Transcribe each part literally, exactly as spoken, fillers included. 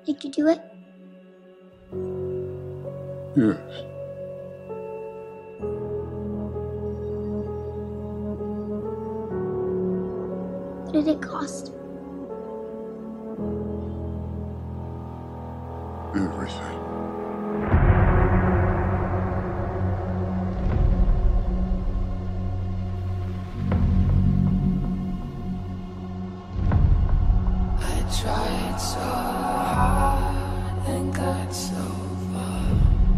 Did you do it? Yes. What did it cost? Everything. I tried so hard and got so far,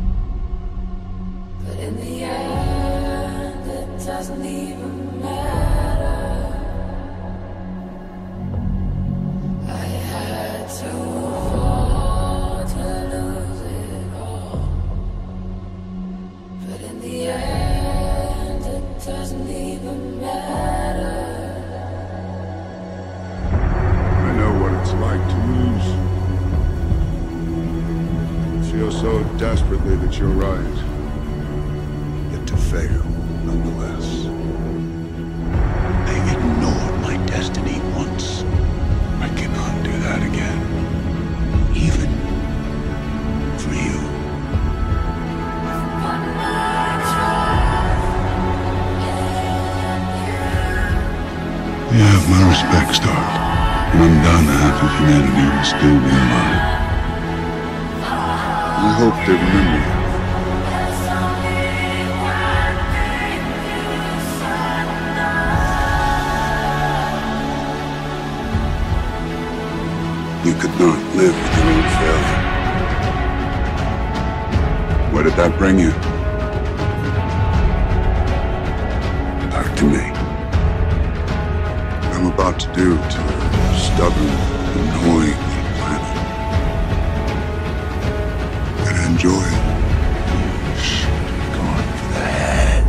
but in the end it doesn't even matter. I had to fall to lose it all, but in the end it doesn't even matter. I know what it's like to lose. Feel so desperately that you're right. Yet to fail, nonetheless. I ignored my destiny once. I cannot do that again. Even for you. You have my respect, Stark. When I'm done, half of humanity will still be alive. I hope they remember you. You could not live with your own failure. Where did that bring you? Back to me. What I'm about to do to a stubborn, annoying little planet. And enjoy it. Going for the head.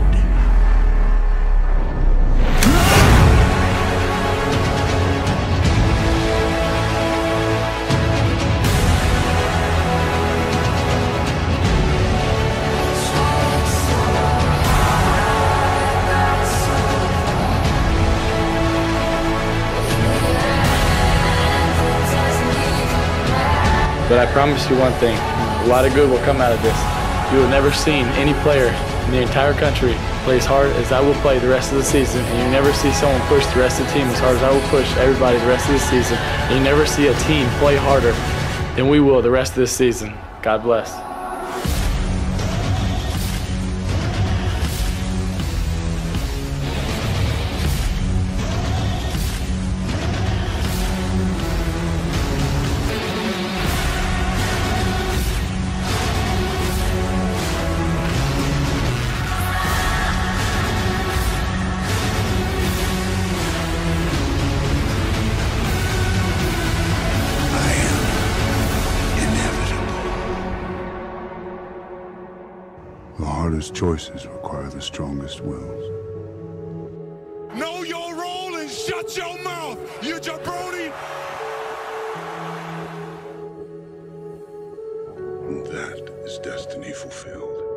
But I promise you one thing, a lot of good will come out of this. You have never seen any player in the entire country play as hard as I will play the rest of the season, and you never see someone push the rest of the team as hard as I will push everybody the rest of the season. And you never see a team play harder than we will the rest of this season. God bless. The hardest choices require the strongest wills. Know your role and shut your mouth, you jabroni! And that is destiny fulfilled.